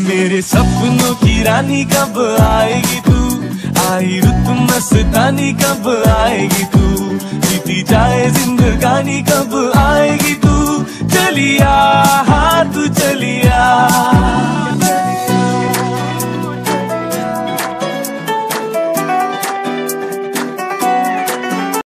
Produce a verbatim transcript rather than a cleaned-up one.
मेरे सपनों की रानी कब आएगी तू, आई रुत मस्तानी कब आएगी तू, बीती जाए जिंदगानी कब आएगी तू।